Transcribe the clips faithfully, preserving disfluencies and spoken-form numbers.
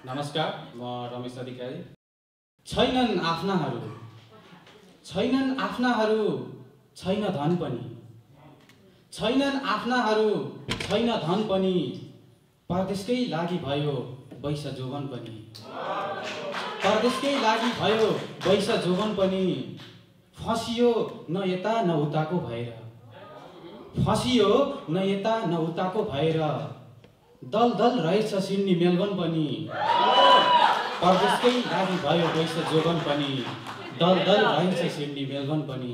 नमस्कार, म रमेश अधिकारी। छैनन् आफ्नाहरू, छैनन् आफ्नाहरू, छैन धन पनि, छैनन् आफ्नाहरू, छैन धन पनि, परदेशकै लागि भयो वैश जोवन पनि, परदेशकै लागि भयो वैश जोवन पनि, फसियो न यता न उताको भएर, फसियो न यता न उताको भएर, दल दल रहेछ सिडनी मेलबर्न पनि, परदेशकै लागि भयो वैश जोवन पनि, दल दल रहेछ सिडनी मेलबर्न पनि।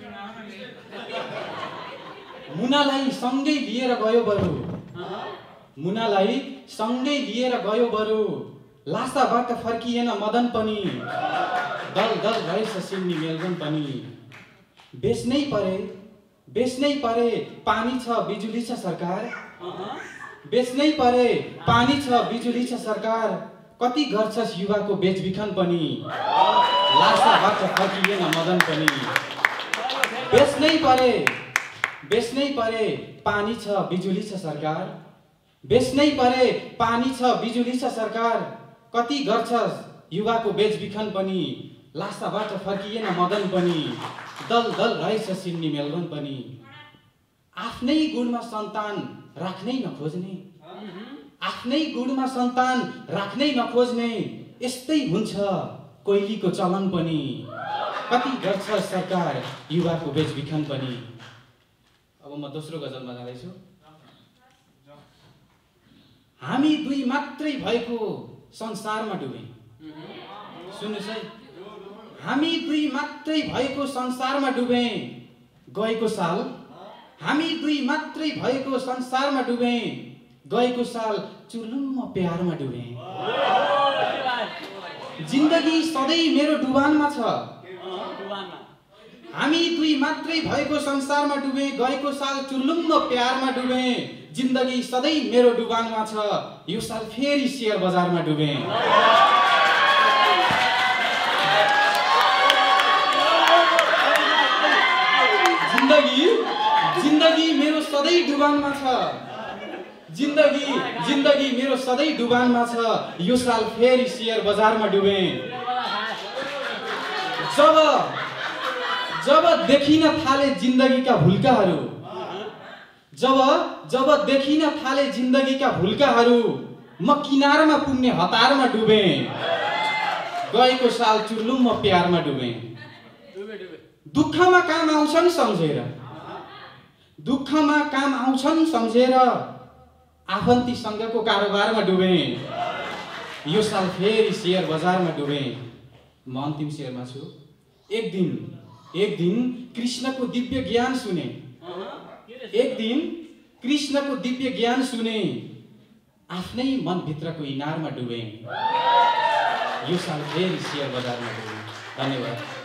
मुनालाई सँगै लिएर गयो बरु, मुनालाई सँगै लिएर गयो बरु, लासाबाट फर्किएन मदन पनि, दल दल रहेछ सिडनी मेलबर्न पनि। बेच्नै परे बेच्नै परे पानी छ बिजुली छ सरकार, बेच्नै परे पानी छ बिजुली छ सरकार, कति गर्छस् युवाको बेचबिखन पनि, लासाबाट फर्किएन मदन पनि। बेच्नै परे बेच्नै परे पानी छ बिजुली छ सरकार, बेच्नै परे पानी छ बिजुली छ सरकार, कति गर्छस् युवाको बेचबिखन पनि, लासाबाट फर्किएन मदन पनि, दल दल रहेछ सिडनी मेलबर्न पनि। आफ्नै गुणमा सन्तान राख्नै नखोज्ने, आफ्नै गुणमा सन्तान राख्नै नखोज्ने, यस्तै हुन्छ कोइलीको चलन पनि, कति गर्छ सरकार युवाको बेचबिखन पनि। अब म दोस्रो गजलमा जाँदैछु। हामी दुई मात्रै भएको संसारमा डुबे, सुन्नुहोस् है, हामी दुई मात्रै भएको संसारमा डुबे, गएको साल हामी दुई मात्रै भएको संसारमा डुबे, गएको साल चुर्लुम्म प्यारमा डुबे। जिन्दगी सधैँ मेरो डुबानमा छ, हामी दुई मात्रै भएको संसारमा डुबे, गएको साल चुर्लुम्म प्यारमा डुबे, जिन्दगी सधैँ मेरो डुबानमा छ, यो साल फेरि शेयर बजारमा डुबे। जिन्दगी जिन्दगी मेरो सधैँ डुबानमा छ, जिन्दगी जिन्दगी मेरो सधैँ डुबानमा छ, यो साल फेरि शेयर बजारमा डुबे। जब जब देखिन थाले जिन्दगीका भुल्काहरू, जब जब देखिन थाले जिन्दगीका भुल्काहरू, म किनारमा पुग्ने हतारमा डुबे, गएको साल चुर्लुम्म प्यारमा डुबे। दुःखमा काम आउँछन् सम्झेर, दुःखमा काम आउँछन् सम्झेर, आफन्तीसँगको कारोबारमा डुबे, यो साल फेरि शेयर बजारमा डुबे। म अन्तिम शेयरमा छु। एक दिन एक दिन कृष्णको दिव्य ज्ञान सुने, एक दिन कृष्णको दिव्य ज्ञान सुने, आफ्नै मनभित्रको इनारमा डुबे, यो साल फेरि शेयर बजारमा डुबे। धन्यवाद।